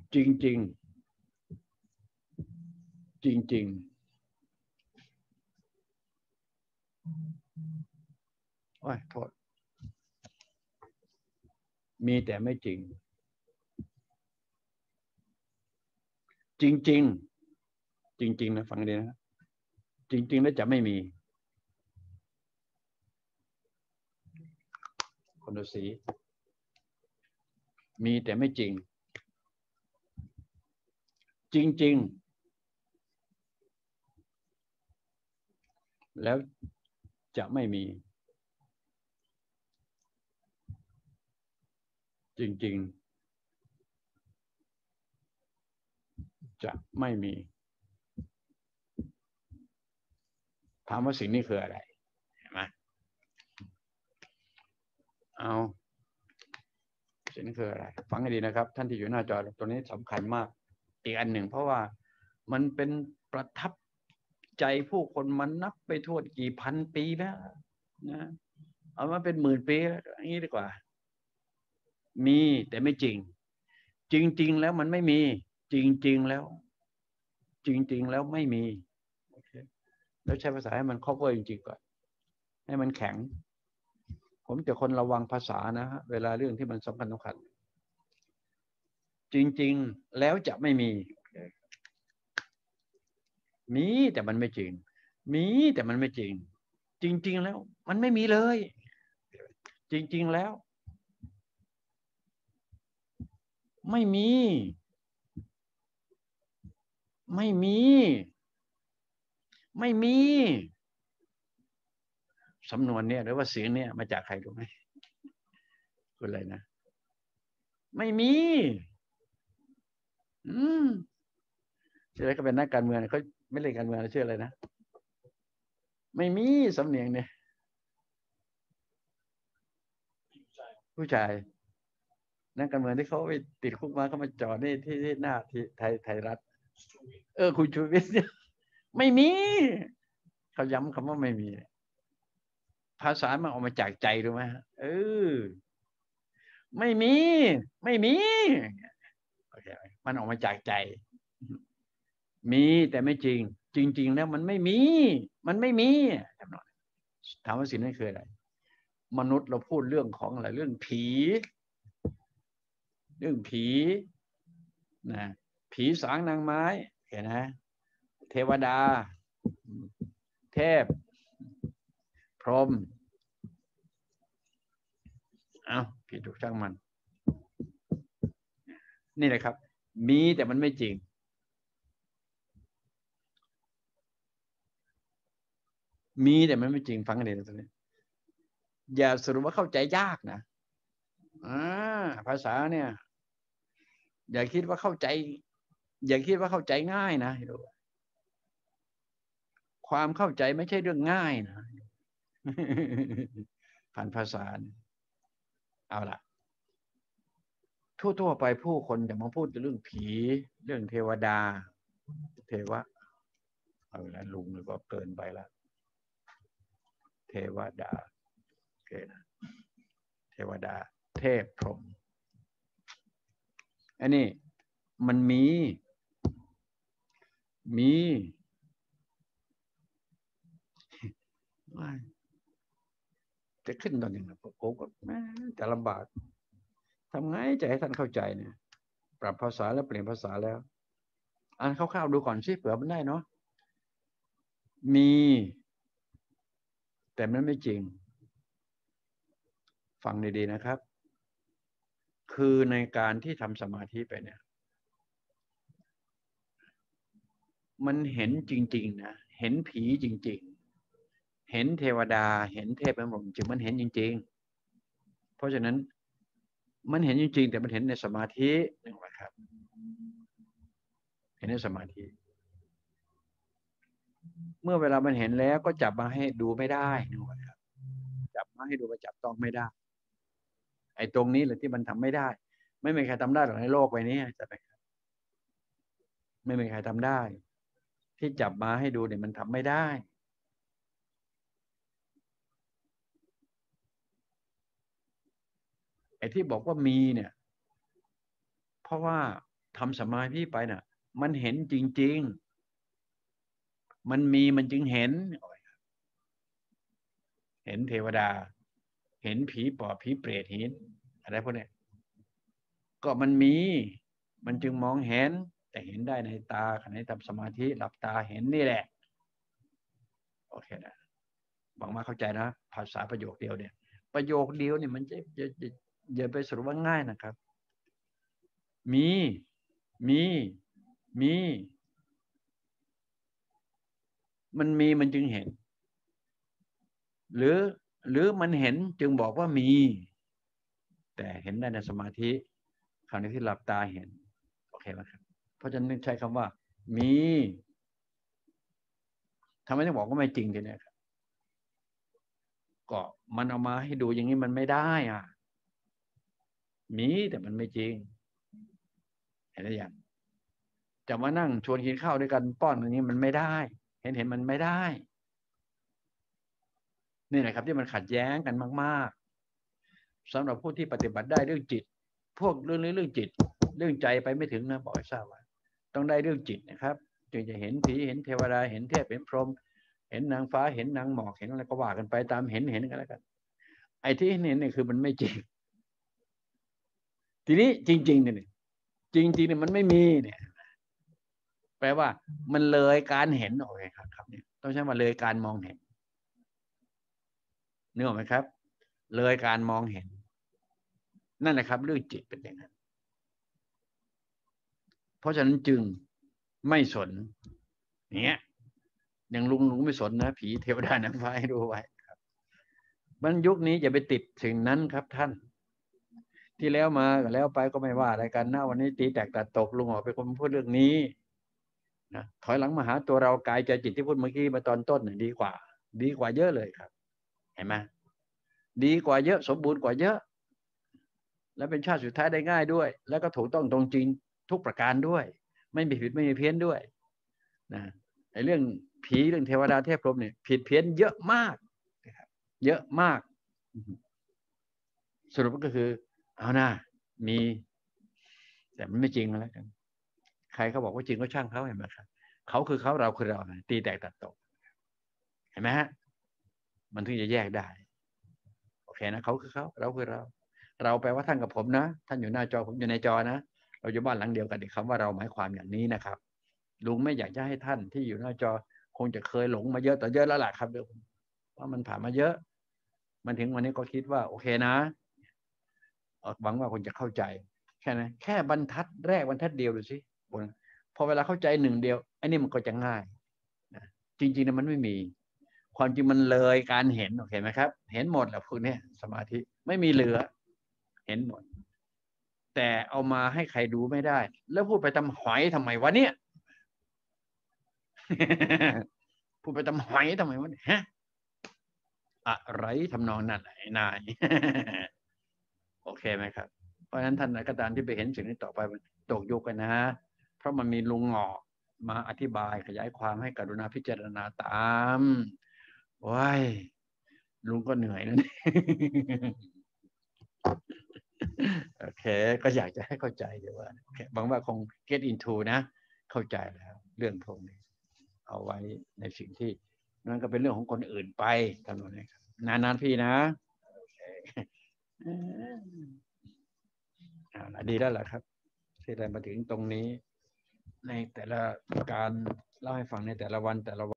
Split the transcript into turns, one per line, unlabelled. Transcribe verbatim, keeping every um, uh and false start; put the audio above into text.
จริงจริงจริงจริงโอ้ยโทษมีแต่ไม่จริงจริงจริงจริงจริงนะฟังดีนะจริงจริงแล้วจะไม่มีคนดูสีมีแต่ไม่จริงจริงจริงแล้วจะไม่มีจริงๆจะไม่มีถามว่าสิ่งนี้คืออะไรเห็นไหมเอาสิ่งนี้คืออะไรฟังให้ดีนะครับท่านที่อยู่หน้าจอตัวนี้สำคัญมากอีกอันหนึ่งเพราะว่ามันเป็นประทับใจผู้คนมันนับไปทั่วกี่พันปีแล้วนะเอามาเป็นหมื่นปีแล้วอย่างนี้ดีกว่ามีแต่ไม่จริงจริงๆแล้วมันไม่มีจริงๆแล้วจริงๆแล้วไม่มีแล้วใช้ภาษาให้มัน cover จริงๆก่อนให้มันแข็งผมจะคนระวังภาษานะฮะเวลาเรื่องที่มันสำคัญสำคัญจริงๆแล้วจะไม่มีมีแต่มันไม่จริงมีแต่มันไม่จริงจริงๆแล้วมันไม่มีเลยจริงๆแล้วไม่มีไม่มีไม่มีสำนวนเนี่ยหรือว่าเสียงเนี่ยมาจากใครรู้ไหมคุณอะไรนะไม่มีอืมชื่ออะไรก็เป็นนักการเมืองเขาไม่เล่นการเมืองชื่ออะไรนะไม่มีสำเนียงเนี่ยผู้ชายนักการเมืองที่เขาไปติดคุกมาเขามาจอดนี่ที่ที่หน้าที่ไทยไทยรัฐเออคุณชูวิทย์เนี่ยไม่มีเขาย้ำคำว่าไม่มีภาษามันออกมาจากใจรู้ไหมเออไม่มีไม่มีโอเคมันออกมาจากใจมีแต่ไม่จริงจริงๆแล้วมันไม่มีมันไม่มีถามว่าสิ่งนั้นคืออะไรมนุษย์เราพูดเรื่องของอะไรเรื่องผีเรื่องผีนะผีสางนางไม้เห็นไหมเทวดาเทพพรหมเอาผิดถูกช่างมันนี่แหละครับมีแต่มันไม่จริงมีแต่มันไม่จริงฟังกันเลยตรงนี้อย่าสรุปว่าเข้าใจยากนะอ่าภาษาเนี่ยอย่าคิดว่าเข้าใจอย่าคิดว่าเข้าใจง่ายนะความเข้าใจไม่ใช่เรื่องง่ายนะผ่านภาษาเอาล่ะทั่วๆไปผู้คนจะมาพูดเรื่องผีเรื่องเทวดาเทวะเอาละลุงหรือว่าเกินไปละเทวดาโอเคนะเทวดาเทพพรหมอันนี้มันมีมีจะขึ้นตอนนี้นะผมก็จะลำบากทำไงจะให้ท่านเข้าใจเนี่ยปรับภาษาแล้วเปลี่ยนภาษาแล้วอ่านคร่าวๆดูก่อนสิเผื่อมันได้เนาะมีแต่มันไม่จริงฟังดีๆนะครับคือในการที่ทำสมาธิไปเนี่ยมันเห็นจริงๆนะเห็นผีจริงๆเห็นเทวดาเห็นเทพเป็นผมจริงมันเห็นจริงๆเพราะฉะนั้นมันเห็นจริงๆแต่มันเห็นในสมาธินะครับเห็นในสมาธิเมื่อเวลามันเห็นแล้วก็จับมาให้ดูไม่ได้นะครับจับมาให้ดูมาจับต้องไม่ได้ไอ้ตรงนี้แหละที่มันทำไม่ได้ไม่มีใครทำได้หรอกในโลกใบนี้จะไปไม่มีใครทำได้ที่จับมาให้ดูเนี่ยมันทำไม่ได้ไอ้ที่บอกว่ามีเนี่ยเพราะว่าทำสมาธิไปน่ะมันเห็นจริงๆมันมีมันจึงเห็นเห็นเทวดาเห็นผีปอบผีเปรตเห็นอะไรพวกนี้ก็มันมีมันจึงมองเห็นแต่เห็นได้ในตาขณะที่ทำสมาธิหลับตาเห็นนี่แหละโอเคนะหวังว่าเข้าใจนะภาษาประโยคเดียวเนี่ยประโยคเดียวเนี่ยมันจะอย่าอย่าไปสรุปว่าง่ายนะครับมีมีมีมันมีมันจึงเห็นหรือหรือมันเห็นจึงบอกว่ามีแต่เห็นได้ในสมาธิคราวนี้ที่หลับตาเห็นโอเคไหมครับเพราะฉะนั้นใช้คำว่ามีทำไมต้องบอกว่าไม่จริงทีนี้ครับก็มันเอามาให้ดูอย่างนี้มันไม่ได้อ่ะมีแต่มันไม่จริงเห็นหรือยังจะมานั่งชวนกินข้าวด้วยกันป้อนอย่างนี้มันไม่ได้เห็นเห็นมันไม่ได้นี่แหละครับที่มันขัดแย้งกันมากๆสำหรับผู้ที่ปฏิบัติได้เรื่องจิตพวกเรื่องนี้เรื่องจิตเรื่องใจไปไม่ถึงนะบอกให้ทราบว่าต้องได้เรื่องจิตนะครับจึงจะเห็นผีเห็นเทวดาเห็นเทพเห็นพรหมเห็นนางฟ้าเห็นนางหมอกเห็นอะไรก็ว่ากันไปตามเห็นเห็นกันแล้วกันไอ้ที่เห็นเนี่ยคือมันไม่จริงทีนี้จริงๆเนี่ยจริงๆเนี่ยมันไม่มีเนี่ยแปลว่ามันเลยการเห็นโอเคครับครับเนี่ยต้องใช้มาเลยการมองเห็นนึกออกไหมครับเลยการมองเห็นนั่นแหละครับเรื่องจิตเป็นอย่างนั้นเพราะฉะนั้นจึงไม่สนเนี้ยอย่างลุงลุงไม่สนนะผีเทวดานางฟ้าให้ดูไว้ครับมันยุคนี้อย่าไปติดสิ่งนั้นครับท่านที่แล้วมาแล้วไปก็ไม่ว่าอะไรกันนะวันนี้ตีแตกตัดตกลุงออกไปคนพูดเรื่องนี้นะถอยหลังมาหาตัวเรากายใจจิตที่พูดเมื่อกี้มาตอนต้นน่ะดีกว่าดีกว่าเยอะเลยครับเห็นไหมดีกว่าเยอะสมบูรณ์กว่าเยอะและเป็นชาติสุดท้ายได้ง่ายด้วยแล้วก็ถูกต้องตรงจริงทุกประการด้วยไม่มีผิดไม่มีเพี้ยนด้วยนะไอ้เรื่องผีเรื่องเทวดาเทพพรหมเนี่ยผิดเพี้ยนเยอะมากเยอะมากสรุปก็คือเอาหน้ามีแต่มันไม่จริงแล้วกันใครเขาบอกว่าจริงก็ช่างเขาเห็นไหมครับเขาคือเขาเราคือเราตีแตกตัดตกเห็นไหมฮะมันถึงจะแยกได้โอเคนะเขาคือเขาเราคือเราเราแปลว่าท่านกับผมนะท่านอยู่หน้าจอผมอยู่ในจอนะเราอยู่บ้านหลังเดียวกันอีกคำว่าเราหมายความอย่างนี้นะครับลุงไม่อยากจะให้ท่านที่อยู่หน้าจอคงจะเคยหลงมาเยอะแต่เยอะแล้วล่ะครับเดี๋ยวเพราะมันผ่านมาเยอะมันถึงวันนี้ก็คิดว่าโอเคนะหวังว่าคนจะเข้าใจแค่นั้นแค่บรรทัดแรกบรรทัดเดียวดูสิพอเวลาเข้าใจหนึ่งเดียวไอ้นี่มันก็จะง่ายนะจริงๆนะมันไม่มีความจริงมันเลยการเห็นโอเคไหมครับเห็นหมดแหละพวกนี้สมาธิไม่มีเหลือเห็นหมดแต่เอามาให้ใครดูไม่ได้แล้วพูดไปทำหอยทำไมวะเนี่ยพูดไปทำหอยทำไมวะเนี่ยฮะอะไรทำนองนั้นไอ้นายโอเคไหมครับเพราะฉะนั้นท่านก็ตามที่ไปเห็นสิ่งนี้ต่อไปมันตกยุคกันนะเพราะมันมีลุงหงอกมาอธิบายขยายความให้กรุณาพิจารณาตามว้ายลุงก็เหนื่อยแล้วนี่โอเคก็อยากจะให้เข้าใจเดี๋ยวว่าหวังว่าคง get into นะเข้าใจแล้วเรื่องพวกนี้เอาไว้ในสิ่งที่นั่นก็เป็นเรื่องของคนอื่นไปทำนองนี้ครับนานๆพี่นะโอเคอ่าดีแล้วล่ะครับที่ได้มาถึงตรงนี้ในแต่ละการเล่าให้ฟังในแต่ละวันแต่ละวัน